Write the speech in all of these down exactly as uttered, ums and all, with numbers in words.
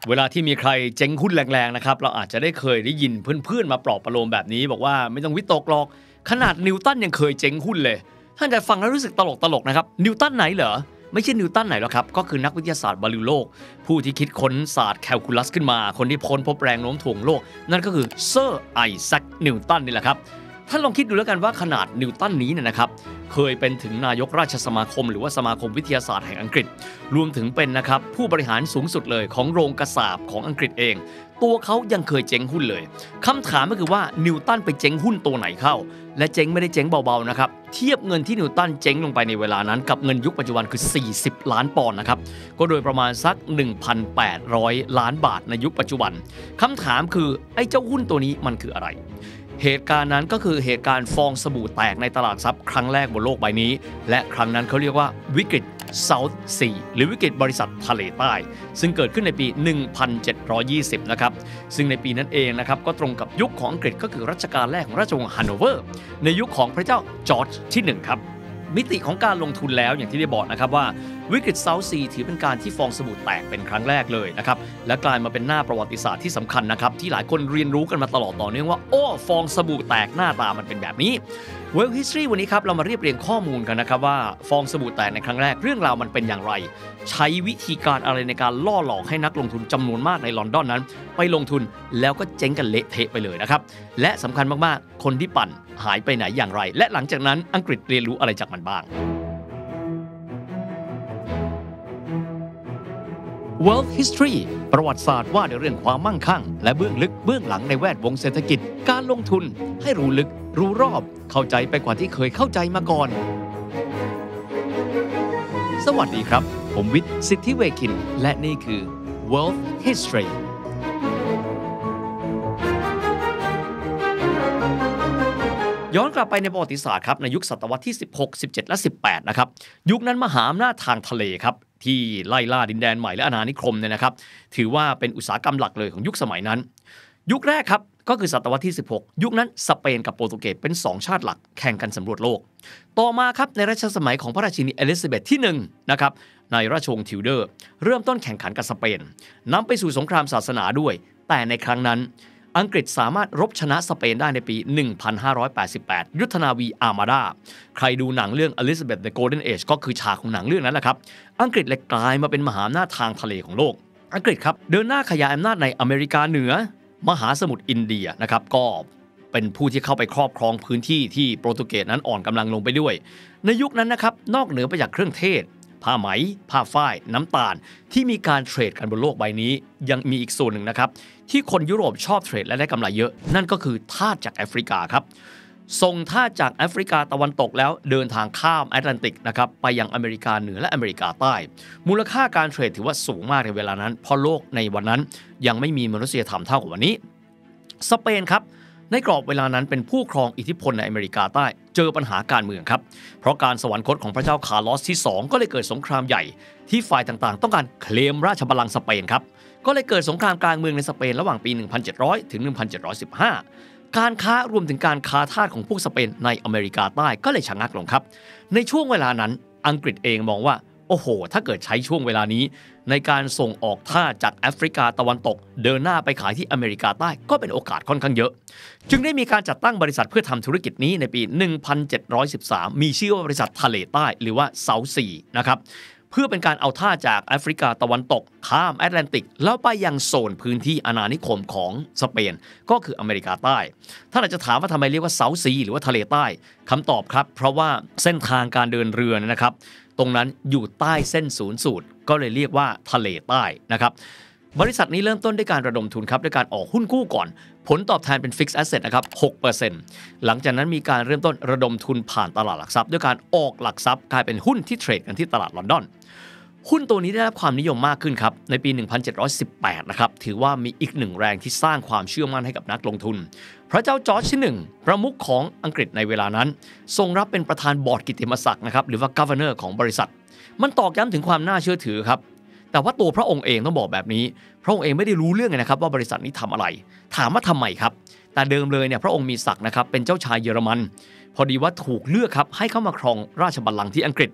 เวลาที่มีใครเจ๊งหุ้นแรงๆนะครับเราอาจจะได้เคยได้ยินเพื่อนๆมาปลอบประโลมแบบนี้บอกว่าไม่ต้องวิตกหรอกขนาดนิวตันยังเคยเจ๊งหุ้นเลยท่านจะฟังแล้วรู้สึกตลกๆนะครับนิวตันไหนเหรอไม่ใช่นิวตันไหนหรอกครับก็คือนักวิทยาศาสตร์บาลิวโลกผู้ที่คิดค้นศาสตร์แคลคูลัสขึ้นมาคนที่ค้นพบแรงโน้มถ่วงโลกนั่นก็คือเซอร์ไอแซคนิวตันนี่แหละครับท่านลองคิดดูแล้วกันว่าขนาดนิวตันนี้เนี่ยนะครับเคยเป็นถึงนายกราชสมาคมหรือว่าสมาคมวิทยาศาสตร์แห่งอังกฤษรวมถึงเป็นนะครับผู้บริหารสูงสุดเลยของโรงกษาปณ์ของอังกฤษเองตัวเขายังเคยเจ๊งหุ้นเลยคำถามก็คือว่านิวตันไปเจ๊งหุ้นตัวไหนเข้าและเจ๊งไม่ได้เจ๊งเบาๆนะครับเทียบเงินที่นิวตันเจ๊งลงไปในเวลานั้นกับเงินยุคปัจจุบันคือสี่สิบล้านปอนด์นะครับก็โดยประมาณสัก หนึ่งพันแปดร้อย ล้านบาทในยุคปัจจุบันคำถามคือไอ้เจ้าหุ้นตัวนี้มันคืออะไรเหตุการณ์นั้นก็คือเหตุการณ์ฟองสบู่แตกในตลาดทรัพย์ครั้งแรกบนโลกใบนี้และครั้งนั้นเขาเรียกว่าวิกฤต South Sea หรือวิกฤตบริษัททะเลใต้ซึ่งเกิดขึ้นในปี หนึ่งพันเจ็ดร้อยยี่สิบ นะครับซึ่งในปีนั้นเองนะครับก็ตรงกับยุคของอังกฤษก็คือรัชกาลแรกของราชวงศ์ฮันโนเวอร์ในยุคของพระเจ้าจอร์จที่หนึ่งครับมิติของการลงทุนแล้วอย่างที่ได้บอกนะครับว่าวิกฤตเซาท์ซีถือเป็นการที่ฟองสบู่แตกเป็นครั้งแรกเลยนะครับและกลายมาเป็นหน้าประวัติศาสตร์ที่สำคัญนะครับที่หลายคนเรียนรู้กันมาตลอดต่อเนื่องว่าโอ้ฟองสบู่แตกหน้าตามันเป็นแบบนี้ World History วันนี้ครับเรามาเรียบเรียงข้อมูลกันนะครับว่าฟองสบู่แตกในครั้งแรกเรื่องราวมันเป็นอย่างไรใช้วิธีการอะไรในการล่อหลอกให้นักลงทุนจำนวนมากในลอนดอนนั้นไปลงทุนแล้วก็เจ๊งกันเละเทะไปเลยนะครับและสำคัญมากๆคนที่ปั่นหายไปไหนอย่างไรและหลังจากนั้นอังกฤษเรียนรู้อะไรจากมันบ้างWorld History ประวัติศาสตร์ว่าด้วยเรื่องความมั่งคั่งและเบื้องลึกเบื้องหลังในแวดวงเศรษฐกิจการลงทุนให้รู้ลึกรู้รอบเข้าใจไปกว่าที่เคยเข้าใจมาก่อนสวัสดีครับผมวิทย์สิทธิเวคินและนี่คือ World Historyย้อนกลับไปในประวัติศาสตร์ครับในยุคศตวรรษที่สิบหก สิบเจ็ดและสิบแปดนะครับยุคนั้นมหาอำนาจทางทะเลครับที่ไล่ล่าดินแดนใหม่และอาณานิคมเนี่ยนะครับถือว่าเป็นอุตสาหกรรมหลักเลยของยุคสมัยนั้นยุคแรกครับก็คือศตวรรษที่สิบหกยุคนั้นสเปนกับโปรตุเกสเป็นสองชาติหลักแข่งกันสำรวจโลกต่อมาครับในรัชสมัยของพระราชินีเอลิซาเบธที่หนึ่งนะครับในราชวงศ์ทิวเดอร์เริ่มต้นแข่งขันกับสเปนนำไปสู่สงครามศาสนาด้วยแต่ในครั้งนั้นอังกฤษสามารถรบชนะสเปนได้ในปี หนึ่งพันห้าร้อยแปดสิบแปด ยุทธนาวีอาร์มาดาใครดูหนังเรื่อง Elizabeth the Golden Age ก็คือฉากของหนังเรื่องนั้นแหละครับอังกฤษเลยกลายมาเป็นมหาอำนาจทางทะเลของโลกอังกฤษครับเดินหน้าขยายอำนาจในอเมริกาเหนือมหาสมุทรอินเดียนะครับก็เป็นผู้ที่เข้าไปครอบครองพื้นที่ที่โปรตุเกสนั้นอ่อนกำลังลงไปด้วยในยุคนั้นนะครับนอกเหนือไปจากเครื่องเทศผ้าไหมผ้าฝ้ายน้ำตาลที่มีการเทรดกันบนโลกใบนี้ยังมีอีกส่วนหนึ่งนะครับที่คนยุโรปชอบเทรดและได้กำไรเยอะนั่นก็คือทาสจากแอฟริกาครับส่งทาสจากแอฟริกาตะวันตกแล้วเดินทางข้ามแอตแลนติกนะครับไปยังอเมริกาเหนือและอเมริกาใต้มูลค่าการเทรดถือว่าสูงมากในเวลานั้นเพราะโลกในวันนั้นยังไม่มีมนุษยธรรมเท่ากับวันนี้สเปนครับในกรอบเวลานั้นเป็นผู้ครองอิทธิพลในอเมริกาใต้เจอปัญหาการเมืองครับเพราะการสวรรคตของพระเจ้าคาร์ลอสที่สองก็เลยเกิดสงครามใหญ่ที่ฝ่ายต่างๆต้องการเคลมราชบัลลังก์สเปนครับก็เลยเกิดสงครามกลางเมืองในสเปนระหว่างปี หนึ่งพันเจ็ดร้อย ถึง หนึ่งพันเจ็ดร้อยสิบห้า การค้ารวมถึงการค้าทาสของพวกสเปนในอเมริกาใต้ก็เลยชะงักลงครับในช่วงเวลานั้นอังกฤษเองมองว่าโอ้โหถ้าเกิดใช้ช่วงเวลานี้ในการส่งออกทาสจากแอฟริกาตะวันตกเดินหน้าไปขายที่อเมริกาใต้ก็เป็นโอกาสค่อนข้างเยอะจึงได้มีการจัดตั้งบริษัทเพื่อทำธุรกิจนี้ในปี หนึ่งพันเจ็ดร้อยสิบสาม มีชื่อว่าบริษัททะเลใต้หรือว่า South Sea นะครับเพื่อเป็นการเอาทาสจากแอฟริกาตะวันตกข้ามแอตแลนติกแล้วไปยังโซนพื้นที่อาณานิคมของสเปนก็คืออเมริกาใต้ถ้าเราจะถามว่าทำไมเรียกว่า South Sea หรือว่าทะเลใต้คำตอบครับเพราะว่าเส้นทางการเดินเรือนะครับตรงนั้นอยู่ใต้เส้นศูนย์สูตรก็เลยเรียกว่าทะเลใต้นะครับบริษัทนี้เริ่มต้นด้วยการระดมทุนครับด้วยการออกหุ้นกู้ก่อนผลตอบแทนเป็น Fixed Asset นะครับ หกเปอร์เซ็นต์ หลังจากนั้นมีการเริ่มต้นระดมทุนผ่านตลาดหลักทรัพย์ด้วยการออกหลักทรัพย์กลายเป็นหุ้นที่เทรดกันที่ตลาดลอนดอนหุ้นตัวนี้ได้รับความนิยมมากขึ้นครับในปี หนึ่งพันเจ็ดร้อยสิบแปด นะครับถือว่ามีอีกหนึ่งแรงที่สร้างความเชื่อมั่นให้กับนักลงทุนพระเจ้าจอร์จที่หนึ่งประมุขของอังกฤษในเวลานั้นทรงรับเป็นประธานบอร์ดกิตติมศักดิ์นะครับหรือว่า Governor ของบริษัทมันตอกย้ำถึงความน่าเชื่อถือครับแต่ว่าตัวพระองค์เองต้องบอกแบบนี้พระองค์เองไม่ได้รู้เรื่องเลยนะครับว่าบริษัทนี้ทำอะไรถามว่าทำไมครับแต่เดิมเลยเนี่ยพระองค์มีศักดิ์นะครับเป็นเจ้าชายเยอรมันพอดีว่าถูกเลือกครับให้เข้ามาครองราชบัลลังก์ที่อังกฤษ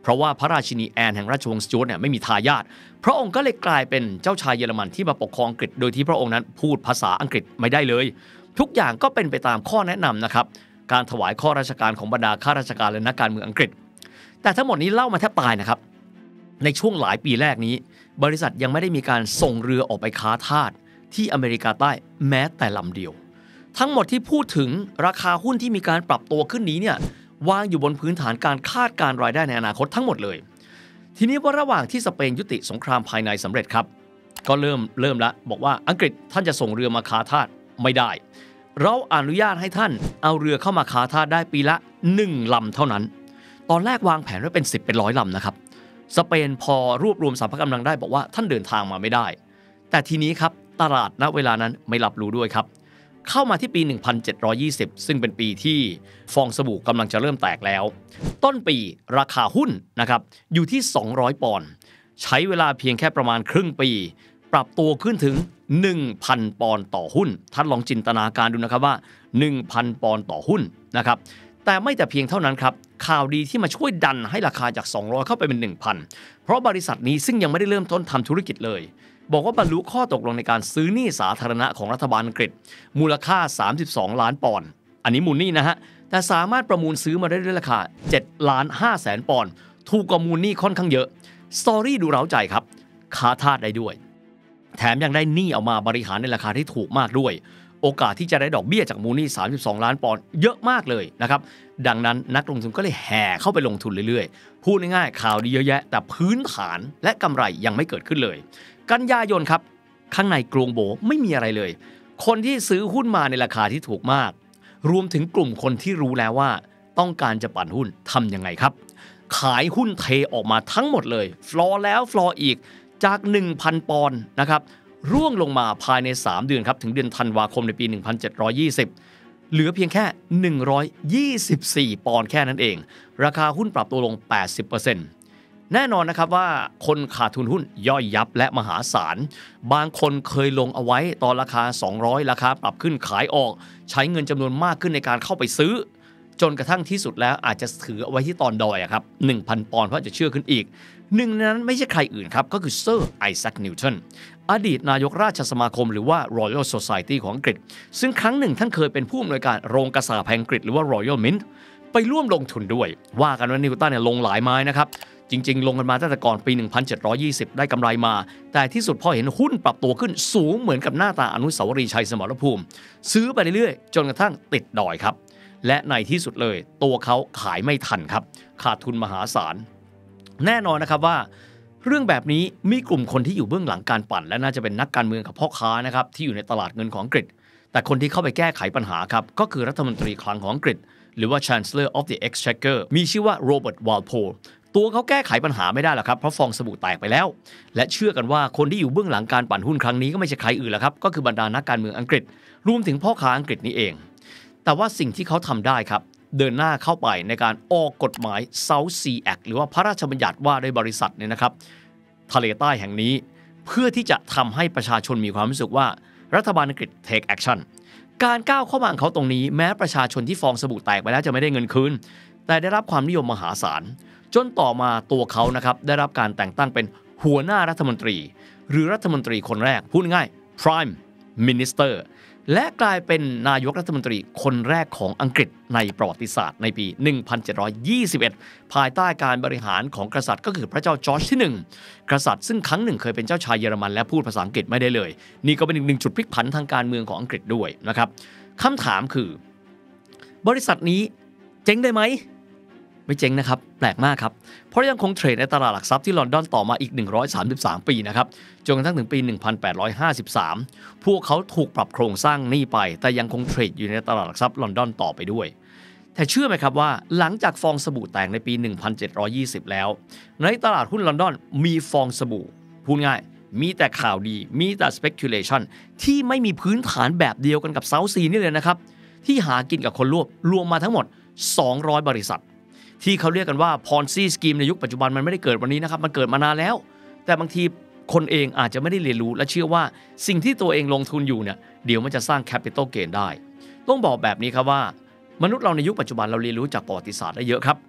เพราะว่าพระราชินีแอนแห่งราชวงศ์สจ๊วตเนี่ยไม่มีทายาทพระองค์ก็เลยกลายเป็นเจ้าชายเยอรมันที่มาปกครองอังกฤษโดยที่พระองค์นั้นพูดภาษาอังกฤษไม่ได้เลยทุกอย่างก็เป็นไปตามข้อแนะนำนะครับการถวายข้อราชการของบรรดาข้าราชการและนักการเมืองอังกฤษแต่ทั้งหมดนี้เล่ามาแทบตายนะครับในช่วงหลายปีแรกนี้บริษัทยังไม่ได้มีการส่งเรือออกไปค้าทาสที่อเมริกาใต้แม้แต่ลำเดียวทั้งหมดที่พูดถึงราคาหุ้นที่มีการปรับตัวขึ้นนี้เนี่ยวางอยู่บนพื้นฐานการคาดการรายได้ในอนาคตทั้งหมดเลยทีนี้ว่าระหว่างที่สเปนยุติสงครามภายในสำเร็จครับก็เริ่มเริ่มละบอกว่าอังกฤษท่านจะส่งเรือมาค้าทาสไม่ได้เราอนุญาตให้ท่านเอาเรือเข้ามาค้าทาสได้ปีละหนึ่งลำเท่านั้นตอนแรกวางแผนไว้เป็นสิบเป็นร้อยลำนะครับสเปนพอรวบรวมสรรพกำลังได้บอกว่าท่านเดินทางมาไม่ได้แต่ทีนี้ครับตลาดณเวลานั้นไม่รับรู้ด้วยครับเข้ามาที่ปี หนึ่งพันเจ็ดร้อยยี่สิบ ซึ่งเป็นปีที่ฟองสบู่กำลังจะเริ่มแตกแล้วต้นปีราคาหุ้นนะครับอยู่ที่สองร้อยปอนด์ใช้เวลาเพียงแค่ประมาณครึ่งปีปรับตัวขึ้นถึง หนึ่งพัน ปอนด์ต่อหุ้นท่านลองจินตนาการดูนะครับว่า หนึ่งพัน ปอนด์ต่อหุ้นนะครับแต่ไม่แต่เพียงเท่านั้นครับข่าวดีที่มาช่วยดันให้ราคาจากสองร้อยเข้าไปเป็น หนึ่งพัน เพราะบริษัทนี้ซึ่งยังไม่ได้เริ่มต้นทำธุรกิจเลยบอกว่าบรรลุข้อตกลงในการซื้อหนี้สาธารณะของรัฐบาลอังกฤษมูลค่าสามสิบสองล้านปอนด์อันนี้มูลหนี้นะฮะแต่สามารถประมูลซื้อมาได้ด้วยราคาเจ็ดล้านห้าแสนปอนด์ถูกกว่ามูลหนี้ค่อนข้างเยอะสตอรี่ดูเร้าใจครับค้าทาสได้ด้วยแถมยังได้หนี้ออกมาบริหารในราคาที่ถูกมากด้วยโอกาสที่จะได้ดอกเบี้ยจากมูลหนี้สามสิบสองล้านปอนด์เยอะมากเลยนะครับดังนั้นนักลงทุนก็เลยแห่เข้าไปลงทุนเรื่อยๆพูดง่ายๆข่าวดีเยอะแยะแต่พื้นฐานและกำไรยังไม่เกิดขึ้นเลยกันยายนครับข้างในกรุงโบไม่มีอะไรเลยคนที่ซื้อหุ้นมาในราคาที่ถูกมากรวมถึงกลุ่มคนที่รู้แล้วว่าต้องการจะปั่นหุ้นทำยังไงครับขายหุ้นเทออกมาทั้งหมดเลยฟลอร์แล้วฟลอร์อีกจาก หนึ่งพัน ปอนด์นะครับร่วงลงมาภายในสามเดือนครับถึงเดือนธันวาคมในปี หนึ่งพันเจ็ดร้อยยี่สิบ เหลือเพียงแค่ หนึ่งร้อยยี่สิบสี่ ปอนด์แค่นั้นเองราคาหุ้นปรับตัวลง แปดสิบเปอร์เซ็นต์ แน่นอนนะครับว่าคนขาดทุนหุ้นย่อยยับและมหาศาลบางคนเคยลงเอาไว้ตอนราคาสองร้อยราคาปรับขึ้นขายออกใช้เงินจำนวนมากขึ้นในการเข้าไปซื้อจนกระทั่งที่สุดแล้วอาจจะถือเอาไว้ที่ตอนดอยครับ หนึ่งพัน ปอนด์เพราะจะเชื่อขึ้นอีกหนึ่งในนั้นไม่ใช่ใครอื่นครับก็คือเซอร์ไอแซคนิวตันอดีตนายกราชสมาคมหรือว่า Royal Society ของอังกฤษซึ่งครั้งหนึ่งท่านเคยเป็นผู้อำนวยการโรงกษาปณ์แห่งอังกฤษหรือว่า Royal Mint ไปร่วมลงทุนด้วยว่ากันว่านิวตันเนี่ยลงหลายไม้นะครับจริงๆลงกันมาตั้งแต่ก่อนปี หนึ่งพันเจ็ดร้อยยี่สิบ ได้กำไรมาแต่ที่สุดพอเห็นหุ้นปรับตัวขึ้นสูงเหมือนกับหน้าตาอนุสาวรีย์ชัยสมรภูมิซื้อไปเรื่อยๆจนกระทั่งติดดอยครับและในที่สุดเลยตัวเขาขายไม่ทันครับขาดทุนมหาศาลแน่นอนนะครับว่าเรื่องแบบนี้มีกลุ่มคนที่อยู่เบื้องหลังการปั่นและน่าจะเป็นนักการเมืองกับพ่อค้านะครับที่อยู่ในตลาดเงินของอังกฤษแต่คนที่เข้าไปแก้ไขปัญหาครับก็คือรัฐมนตรีคลังของอังกฤษหรือว่า Chancellor of the Exchequer มีชื่อว่าโรเบิร์ต วอลโพลตัวเขาแก้ไขปัญหาไม่ได้หรอกครับเพราะฟองสบู่แตกไปแล้วและเชื่อกันว่าคนที่อยู่เบื้องหลังการปั่นหุ้นครั้งนี้ก็ไม่ใช่ใครอื่นแล้วครับก็คือบรรดานักการเมืองอังกฤษรวมถึงพ่อค้าอังกฤษนี่เองแต่ว่าสิ่งที่เขาทำได้ครับเดินหน้าเข้าไปในการออกกฎหมาย South Sea Act หรือว่าพระราชบัญญัติว่าด้วยบริษัทเนี่ยนะครับทะเลใต้แห่งนี้เพื่อที่จะทำให้ประชาชนมีความรู้สึกว่ารัฐบาลอังกฤษ take action การก้าวเข้ามาของเขาตรงนี้แม้ประชาชนที่ฟองสบู่แตกไปแล้วจะไม่ได้เงินคืนแต่ได้รับความนิยมมหาศาลจนต่อมาตัวเขานะครับได้รับการแต่งตั้งเป็นหัวหน้ารัฐมนตรีหรือรัฐมนตรีคนแรกพูดง่าย Prime Minister และกลายเป็นนายกรัฐมนตรีคนแรกของอังกฤษในประวัติศาสตร์ในปี หนึ่งพันเจ็ดร้อยยี่สิบเอ็ด ภายใต้การบริหารของกษัตริย์ก็คือพระเจ้าจอร์จที่หนึ่งกษัตริย์ซึ่งครั้งหนึ่งเคยเป็นเจ้าชายเยอรมันและพูดภาษาอังกฤษไม่ได้เลยนี่ก็เป็นอีกหนึ่งจุดพลิกผันทางการเมืองของอังกฤษด้วยนะครับคำถามคือบริษัทนี้เจ๊งได้ไหมไม่เจ๊งนะครับแปลกมากครับเพราะยังคงเทรดในตลาดหลักทรัพย์ที่ลอนดอนต่อมาอีกหนึ่งร้อยสามสิบสามปีนะครับจนกระทั่งถึงปี หนึ่งพันแปดร้อยห้าสิบสาม พวกเขาถูกปรับโครงสร้างหนี้ไปแต่ยังคงเทรดอยู่ในตลาดหลักทรัพย์ลอนดอนต่อไปด้วยแต่เชื่อไหมครับว่าหลังจากฟองสบู่แตกในปี หนึ่งพันเจ็ดร้อยยี่สิบ แล้วในตลาดหุ้นลอนดอนมีฟองสบู่พูดง่ายมีแต่ข่าวดีมีแต่ speculation ที่ไม่มีพื้นฐานแบบเดียวกันกับ South Sea นี่เลยนะครับที่หากินกับคนรวบรวมมาทั้งหมดสองร้อยบริษัทที่เขาเรียกกันว่า Ponzi Scheme ในยุคปัจจุบันมันไม่ได้เกิดวันนี้นะครับมันเกิดมานานแล้วแต่บางทีคนเองอาจจะไม่ได้เรียนรู้และเชื่อว่าสิ่งที่ตัวเองลงทุนอยู่เนี่ยเดี๋ยวมันจะสร้าง Capital Gain ได้ต้องบอกแบบนี้ครับว่ามนุษย์เราในยุคปัจจุบันเราเรียนรู้จากประวัติศาสตร์ได้เยอะครับ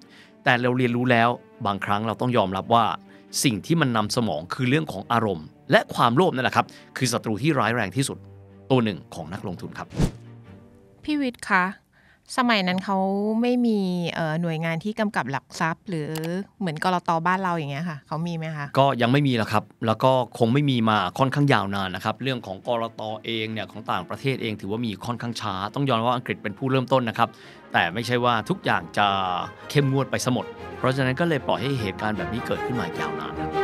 แต่เราเรียนรู้แล้วบางครั้งเราต้องยอมรับว่าสิ่งที่มันนำสมองคือเรื่องของอารมณ์และความโลภนั่นแหละครับคือศัตรูที่ร้ายแรงที่สุดตัวหนึ่งของนักลงทุนครับพี่วิทย์คะสมัยนั้นเขาไม่มีเอ่อหน่วยงานที่กำกับหลักทรัพย์หรือเหมือนกลตบ้านเราอย่างเงี้ยค่ะเขามีไหมคะก็ยังไม่มีแล้วครับแล้วก็คงไม่มีมาค่อนข้างยาวนานนะครับเรื่องของกลตเองเนี่ยของต่างประเทศเองถือว่ามีค่อนข้างช้าต้องยอมรับว่าอังกฤษเป็นผู้เริ่มต้นนะครับแต่ไม่ใช่ว่าทุกอย่างจะเข้มงวดไปซะหมดเพราะฉะนั้นก็เลยปล่อยให้เหตุการณ์แบบนี้เกิดขึ้นมายาวนานครับ